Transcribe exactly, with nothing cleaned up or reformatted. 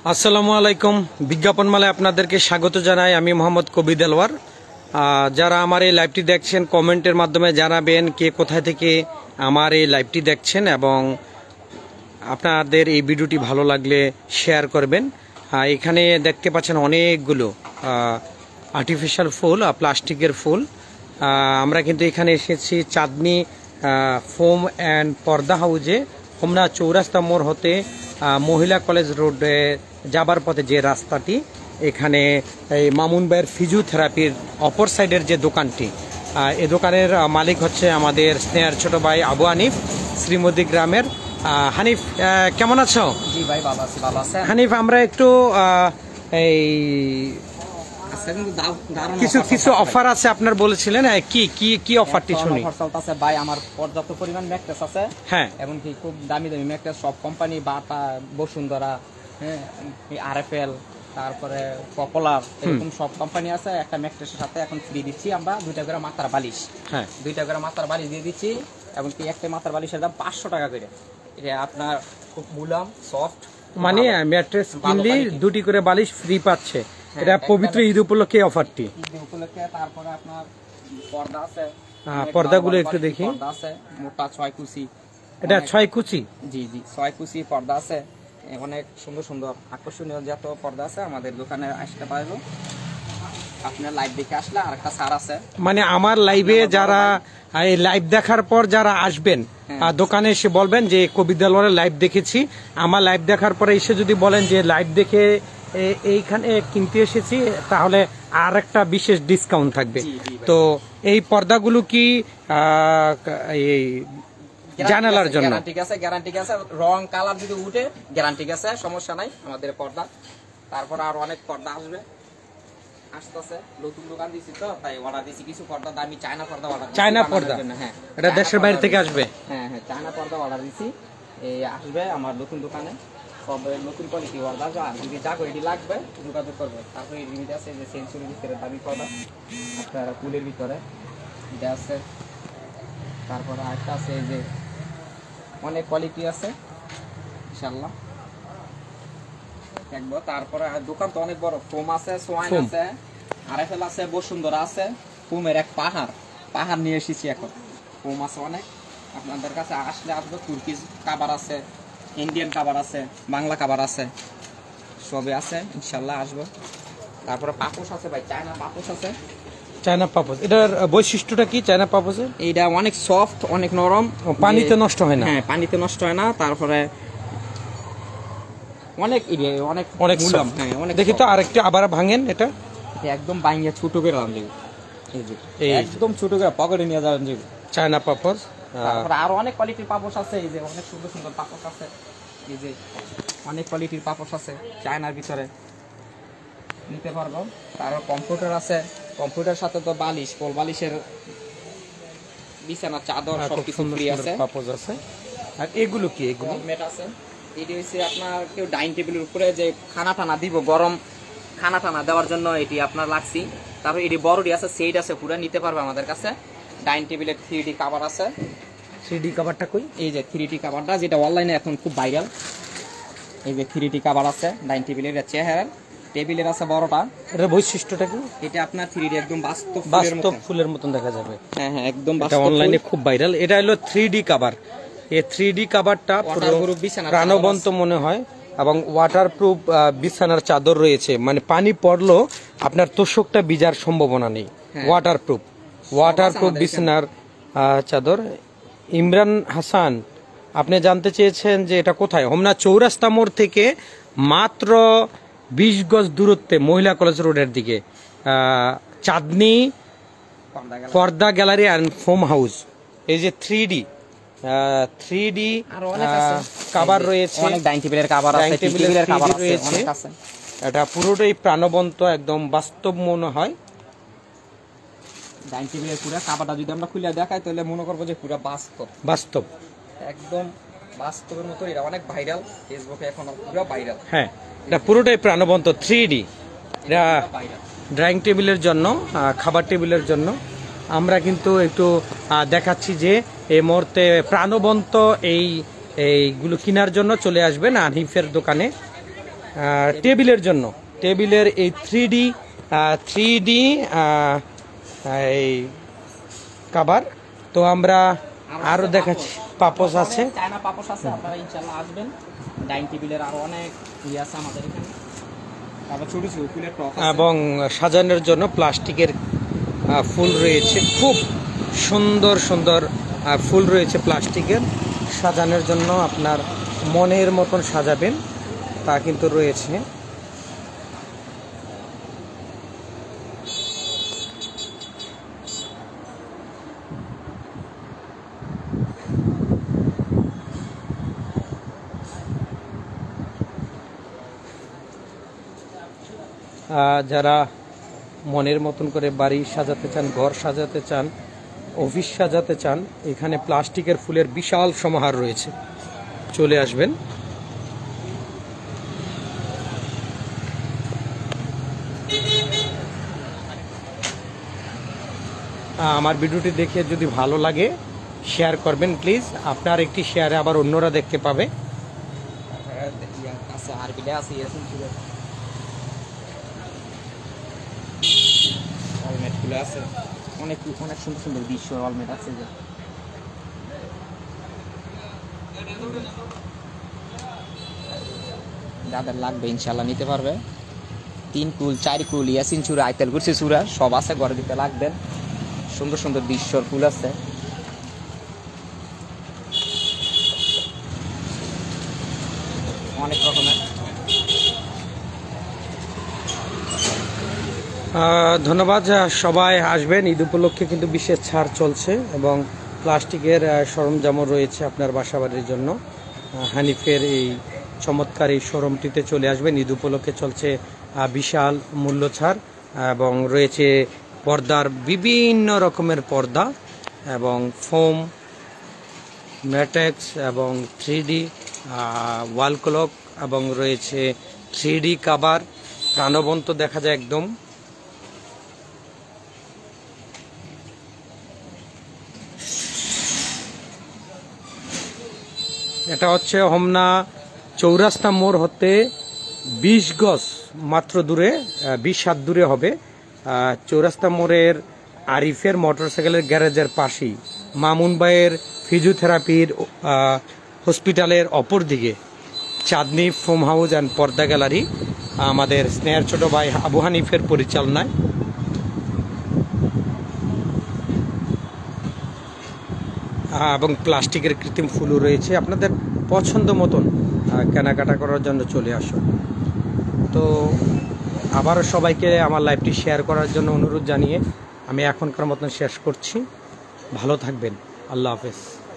আসসালামু আলাইকুম। বিজ্ঞাপন মালায় আপনাদেরকে স্বাগত জানাই। আমি মোহাম্মদ কবি দেলওয়ার। যারা আমার এই লাইভটি দেখছেন কমেন্টের মাধ্যমে জানাবেন কে কোথায় থেকে আমার এই লাইভটি দেখছেন এবং আপনাদের এই ভিডিওটি ভালো লাগলে শেয়ার করবেন। এখানে দেখতে পাচ্ছেন অনেকগুলো আর্টিফিশিয়াল ফুল, প্লাস্টিকের ফুল। আমরা কিন্তু এখানে এসেছি চাঁদনী ফোম অ্যান্ড পর্দা হাউজে, হোমনা চৌরাস্তা মোড় হতে মহিলা কলেজ রোডে যাবার পথে যে রাস্তাটি, এখানে এই মামুন ভাইয়ের ফিজিওথেরাপির অপর সাইডের যে দোকানটি, এই দোকানের মালিক হচ্ছে আমাদের স্নেহার ছোট ভাই আবু হানিফ, শ্রীমতী গ্রামের। হানিফ, কেমন আছো? জি ভাই, ভালো আছি। ভালো আছে হানিফ, আমরা একটু এই কিছু কিছু অফার আছে আপনার বলেছিলেন, কি কি কি অফারটি শুনি? অফার চলতেছে ভাই, আমার পর্যাপ্ত পরিমাণ ম্যাট্রেস আছে। হ্যাঁ, এবং কি খুব দামি দামি ম্যাট্রেস, সব কোম্পানি, বাটা, বসুন্ধরা, হ্যাঁ, আরএফএল, তারপরে পপুলার, এরকম সব কোম্পানি আছে। একটা ম্যাট্রেসের সাথে এখন ফ্রি দিচ্ছি আমরা দুইটা করে মাথার বালিশ। হ্যাঁ, দুইটা করে মাথার বালিশ দিয়ে দিচ্ছি এবং কি একটা মাথার বালিশের দাম পাঁচশো টাকা করে। এটা আপনার খুব মুলাম, সফট, মানে ম্যাট্রেস কিনলে দুটি করে বালিশ ফ্রি পাচ্ছে। এটা পবিত্র ঈদ উপলক্ষে অফারটি। ঈদ উপলক্ষে। তারপরে আপনার পর্দা আছে, হ্যাঁ, পর্দাগুলো একটু দেখি। পর্দা আছে মোটা ছয় কুচি। এটা ছয় কুচি? জি জি, ছয় কুচি পর্দা আছে। অনেক সুন্দর সুন্দর আকর্ষণীয় যত পর্দা আছে আমাদের দোকানে আসতে পারবো। আপনার লাইভ দেখে আসলে আর একটা ছাড় আছে। মানে আমার লাইভে যারা এই লাইভ দেখার পর যারা আসবেন দোকানে এসে বলবেন যে কবি দেলওয়ারের লাইভ দেখেছি, আমার লাইভ দেখার পরে এসে যদি বলেন যে লাইভ দেখে এইখানে কিনতে এসেছি, তাহলে আর একটা বিশেষ ডিসকাউন্ট থাকবে। তো এই পর্দাগুলো কি এই জানালার জন্য? গ্যারান্টি আছে, গ্যারান্টি আছে। রং কালার যদি উঠে গ্যারান্টি আছে, সমস্যা নাই আমাদের পর্দা। তারপর আর অনেক পর্দা আসবে, আসতেছে। নতুন দোকান দিছি তো, তাই অর্ডার দিছি কিছু পর্দা, দামি চায়না পর্দা অর্ডার। চায়না পর্দা? হ্যাঁ, এটা দেশের বাইরে থেকে আসবে। হ্যাঁ হ্যাঁ, চায়না পর্দা অর্ডার দিছি, এই আসবে আমার নতুন দোকানে। সব নতুন কোয়ালিটি অর্ডার, যদি যা কোয়ালিটি লাগবে যোগাযোগ করবে। তারপরে এর আছে যে সেঞ্চুরির ভিতরে দামি পর্দা, আপনার কুলের ভিতরে এটা আছে। তারপরে আরেকটা আছে, এই যে অনেক কোয়ালিটি আছে ইনশাআল্লাহ দেখবো। তারপরে দোকান তো অনেক বড়, ফোম আছে, সোয়াইন আছে, আরএফএল আছে, বসুন্ধরা আছে। ফোমের এক পাহাড় পাহাড় নিয়ে এসেছি এখন। ফোম আছে অনেক, আপনাদের কাছে আসলে আসবে। তুর্কিজ কাবার আছে, ইন্ডিয়ান কাবার আছে, বাংলা কাবার আছে, সবে আছে ইনশাল্লাহ, আসবো। তারপরে পাপোশ আছে ভাই, চায়না পাপোশ আছে। চায়না পাপোশ, এটার বৈশিষ্ট্যটা কি? চায়না পাপোশের এইটা অনেক সফট, অনেক নরম, পানিতে নষ্ট হয় না। হ্যাঁ, পানিতে নষ্ট হয় না। তারপরে অনেক অনেক অনেক মুলাম। হ্যাঁ, অনেক। দেখি তো আরেকটা, আবার ভাঙেন। এটা একদম বাইঙ্গা ছোট করে আনলাম, এই যে একদম ছোট করে পকেটে নিয়ে যাবেন যে চায়না পাপোশ। তারপরে আরো অনেক কোয়ালিটির পাপোশ আছে, এই যে অনেক সুন্দর সুন্দর পাপোশ আছে। এই যে অনেক কোয়ালিটির পাপোশ আছে চায়নার ভিতরে, নিতে পারবো। তারপর কম্পিউটার আছে, কম্পিউটার সাথে তো বালিশ, কোল বালিশের, বিছানা চাদর, সবকিছু ফ্রি আছে। পাপোশ আছে। আর এগুলো কি? এগুলো মেট আছে। এটি হচ্ছে আপনার কেউ ডাইনিং টেবিলের উপরে যে খানা টানা দিব, গরম খানা টানা দেওয়ার জন্য এটি আপনার লাগছি। তারপর এটি বড়টি আছে, সেইট আছে, পুরো নিতে পারবে আমাদের কাছে। ডাইনিং টেবিলের থ্রি ডি কাভার আছে। থ্রি ডি কাভারটা কই? এই যে থ্রি ডি কাভারটা, যেটা অনলাইনে এখন খুব ভাইরাল। এই যে থ্রি ডি কাভার আছে ডাইনিং টেবিলের চেহারা, টেবিলের আছে বড়টা। এটার বৈশিষ্ট্যটা কি? এটা আপনার থ্রি ডি একদম বাস্তব বাস্তব ফুলের মতন দেখা যাবে। হ্যাঁ হ্যাঁ, একদম বাস্তব। অনলাইনে খুব ভাইরাল। এটা হলো থ্রি ডি কাভার। এই থ্রি ডি কাভারটা প্রাণবন্ত মনে হয় এবং ওয়াটারপ্রুফ বিছানার চাদর রয়েছে, মানে পানি পড়লেও আপনার তোষকটা ভিজার সম্ভাবনা নেই। ওয়াটারপ্রুফ ওয়াটারপ্রুফ বিছানার চাদর। ইমরান হাসান, আপনি জানতে চেয়েছেন যে এটা কোথায়? হোমনা চৌরাস্তা মোড় থেকে মাত্র বিশ গজ দূরত্বে মহিলা কলেজ রোডের দিকে, চাঁদনী পর্দা গ্যালারি অ্যান্ড ফোম হাউস। এই যে three D three D cover রয়েছে, ডাইনিং টেবিলের কাভার আছে, টেবিলের কাভার আছে। এটা পুরোটাই প্রাণবন্ত, একদম বাস্তব মনে হয়। ডাইনিং টেবিলের পুরো কাভারটা যদি আমরা খুলে দেখাই তাহলে মনে করবো যে পুরো বাস্তব বাস্তব একদম বাস্তবের মতো। এটা অনেক ভাইরাল, ফেসবুকে এখন পুরো ভাইরাল। হ্যাঁ, এটা পুরোটাই প্রাণবন্ত থ্রি ডি। এটা ড্রাইং টেবিলের জন্য, খাবার টেবিলের জন্য। আমরা কিন্তু একটু দেখাচ্ছি যে এই মুহূর্তে প্রাণবন্ত এই এইগুলো কেনার জন্য চলে আসবেন হানিফের দোকানে। টেবিলের জন্য, টেবিলের এই থ্রি ডি থ্রি ডি এই কাভার। তো আমরা আরো দেখাচ্ছি, পাপোস আছে, চায়না পাপোস আছে, আপনারা ইনশাআল্লাহ আসবেন। ডাইনিং টেবিলের আরো অনেক ইয়ে আছে আমাদের এখানে, তারপর ছোট ছোট ফুলের টপ আছে এবং সাজানোর জন্য প্লাস্টিকের ফুল রয়েছে, খুব সুন্দর সুন্দর ফুল রয়েছে প্লাস্টিকের, সাজানোর জন্য আপনার মনের মতন সাজাবেন তা কিন্তু রয়েছে। যারা মনের মতন করে বাড়ি সাজাতে চান, ঘর সাজাতে চান, অফিস সাজাতে চান, এখানে প্লাস্টিকের ফুলের বিশাল সমাহার রয়েছে, চলে আসবেন। আমার ভিডিওটি দেখে যদি ভালো লাগে শেয়ার করবেন প্লিজ, আপনার একটি শেয়ারে আবার অন্যরা দেখতে পাবে। আছে আর বিলে আছে ইয়াসিন ফুলের অলমেট ফুল আছে, অনেক অনেক সুন্দর সুন্দর দৃশ্য অলমেট আছে। যে যাদের লাগবে ইনশাল্লাহ নিতে পারবে। তিন কুল চার কুল ইয়াসিন চূড়া আইতেল করছে চূড়া সব আছে, ঘরে দিতে লাগবেন। সুন্দর সুন্দর দৃশ্যর ফুল আছে, অনেক রকমের। ধন্যবাদ, সবাই আসবেন। ঈদ উপলক্ষে কিন্তু বিশেষ ছাড় চলছে এবং প্লাস্টিকের সরঞ্জামও রয়েছে আপনার বাসাবাড়ির জন্য। হানিফের এই চমৎকার এই শোরুমটিতে চলে আসবেন। ঈদ উপলক্ষে চলছে বিশাল মূল্য ছাড় এবং রয়েছে পর্দার বিভিন্ন রকমের পর্দা এবং ফোম, ম্যাটেক্স এবং থ্রি ডি ওয়াল ক্লক এবং রয়েছে থ্রি ডি কাভার, প্রাণবন্ত দেখা যায় একদম। এটা হচ্ছে হোমনা চৌরাস্তা মোড় হতে বিশ গজ মাত্র দূরে, বিশ হাত দূরে হবে। চৌরাস্তা মোড়ের আরিফের মোটরসাইকেলের গ্যারেজের পাশেই মামুন ভাইয়ের ফিজিওথেরাপির হসপিটালের অপর দিকে চাঁদনি ফোম হাউস অ্যান্ড পর্দা গ্যালারি, আমাদের স্নেহের ছোট ভাই আবু হানিফের পরিচালনায়। এবং প্লাস্টিকের কৃত্রিম ফুলও রয়েছে, আপনাদের পছন্দ মতন কেনাকাটা করার জন্য চলে আসুন। তো আবারও সবাইকে আমার লাইভটি শেয়ার করার জন্য অনুরোধ জানিয়ে আমি এখনকার মতন শেষ করছি। ভালো থাকবেন, আল্লাহ হাফেজ।